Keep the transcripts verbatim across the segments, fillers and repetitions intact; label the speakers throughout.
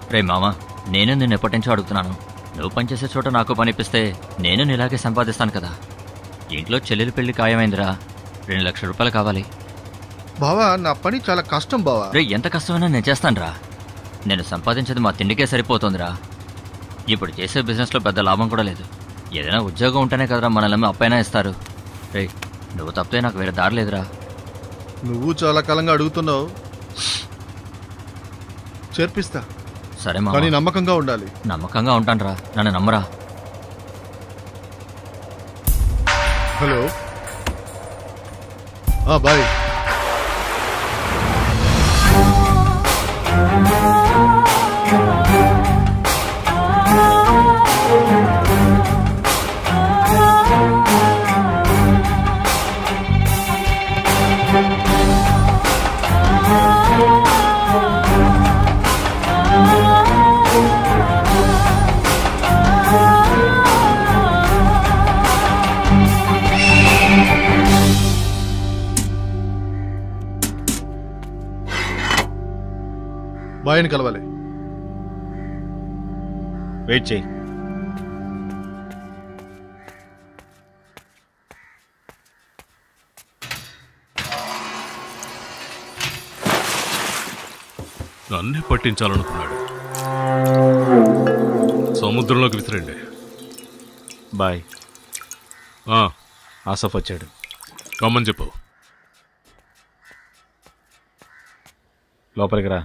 Speaker 1: రే మామా, నేను నిన్ను ఎప్పటి నుంచో అడుగుతున్నాను. నువ్వు పనిచేసే చోట నాకు పనిపిస్తే నేను నీలాగే సంపాదిస్తాను కదా. ఇంట్లో చెల్లెలు పెళ్లి ఖాయమైందిరా. రెండు లక్షల రూపాయలు కావాలి.
Speaker 2: బావా, నా పని చాలా కష్టం బావా.
Speaker 1: రే, ఎంత కష్టమైనా నేను చేస్తానురా. నేను సంపాదించేది మా తిండికే సరిపోతుందిరా. ఇప్పుడు చేసే బిజినెస్లో పెద్ద లాభం కూడా లేదు. ఏదైనా ఉద్యోగం ఉంటేనే కదరా మనల్ని అప్పైనా ఇస్తారు. రే, నువ్వు తప్పితే నాకు వేరే దారి లేదురా.
Speaker 2: నువ్వు చాలా కాలంగా అడుగుతున్నావు, చేర్పిస్తా.
Speaker 1: సరే మా,
Speaker 2: కానీ నమ్మకంగా ఉండాలి.
Speaker 1: నమ్మకంగా ఉంటానురా, నన్ను నమ్మరా.
Speaker 2: Hello, bye. బాయ్ని కలవాలి.
Speaker 3: వెయిట్ చేయి.
Speaker 4: నన్నే పట్టించాలనుకున్నాడు. సముద్రంలోకి విసిరండి.
Speaker 3: బాయ్. ఆసఫ్ వచ్చాడు.
Speaker 4: రమ్మని చెప్పు.
Speaker 3: లోపలికి రా.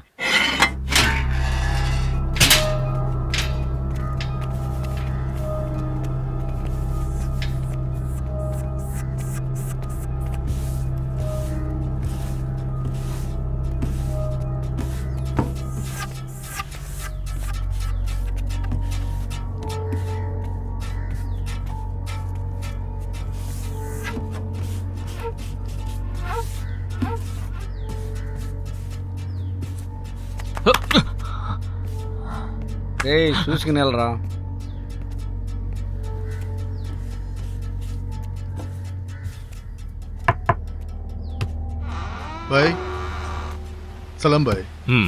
Speaker 5: రే, చూసుకుని వెళ్ళరా.
Speaker 2: బాయ్. సలాం బాయ్.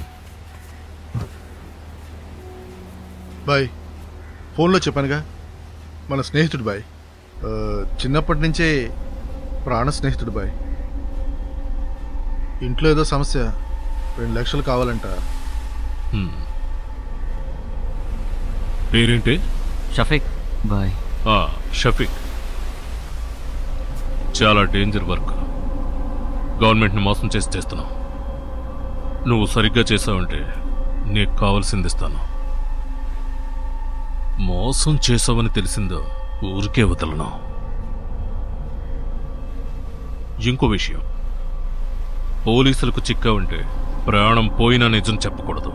Speaker 2: బాయ్, ఫోన్లో చెప్పానుగా, మన స్నేహితుడు బాయ్. చిన్నప్పటి నుంచే ప్రాణ స్నేహితుడు బాయ్. ఇంట్లో ఏదో సమస్య, రెండు లక్షలు కావాలంట.
Speaker 4: పేరేంటి?
Speaker 1: షఫీక్ బాయ్.
Speaker 4: షఫీక్, చాలా డేంజర్ వర్క్. గవర్నమెంట్ని మోసం చేసి చేస్తున్నావు. నువ్వు సరిగ్గా చేసావంటే నీకు కావాల్సింది ఇస్తాను. మోసం చేసావని తెలిసిందో ఊరికే వదలను. ఇంకో విషయం, పోలీసులకు చిక్కావంటే ప్రాణం పోయినా నిజం చెప్పకూడదు.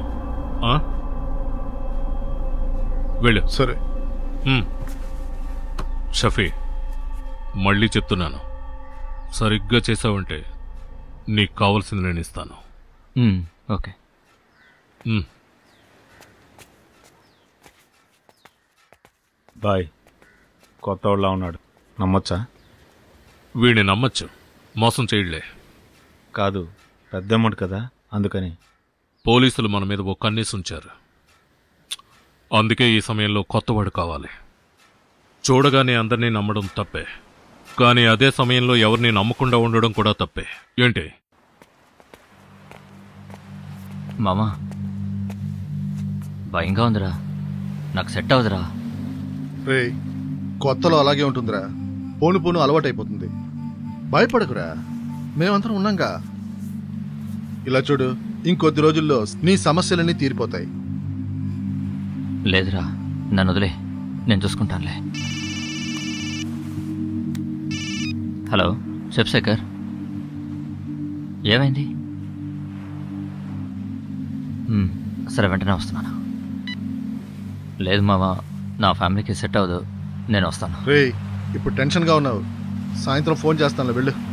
Speaker 4: వెళ్ళు.
Speaker 2: సరే.
Speaker 4: షఫీ, మళ్ళీ చెప్తున్నాను, సరిగ్గా చేసావంటే నీకు కావాల్సింది నేను ఇస్తాను.
Speaker 1: ఓకే.
Speaker 3: బాయ్, కొత్త వాళ్ళ ఉన్నాడు, నమ్మొచ్చా?
Speaker 4: వీడిని నమ్మచ్చు, మోసం చేయలే.
Speaker 3: కాదు, పెద్ద అమౌంట్ కదా, అందుకని.
Speaker 4: పోలీసులు మన మీద ఒక కన్నేసి ఉంచారు. అందుకే ఈ సమయంలో కొత్తవాడు కావాలి. చూడగానే అందరినీ నమ్మడం తప్పే, కానీ అదే సమయంలో ఎవరిని నమ్మకుండా ఉండడం కూడా తప్పే. ఏంటి
Speaker 1: మామా, భయంగా ఉందిరా, నాకు సెట్ అవుదురా.
Speaker 2: రే, కొత్తలో అలాగే ఉంటుందిరా, పోను పోను అలవాటైపోతుంది. భయపడకురా, మేమందరం ఉన్నాంగా. ఇలా చూడు, ఇంకొద్ది రోజుల్లో నీ సమస్యలన్నీ తీరిపోతాయి.
Speaker 1: లేదురా, నన్ను వదిలే, నేను చూసుకుంటానులే. హలో శివశేఖర్, ఏమైంది? సరే, వెంటనే వస్తున్నాను. లేదు మామ, నా ఫ్యామిలీకి సెట్ అవ్వదు, నేను వస్తాను.
Speaker 2: రే, ఇప్పుడు టెన్షన్గా ఉన్నావు, సాయంత్రం ఫోన్ చేస్తాను, వెళ్ళు.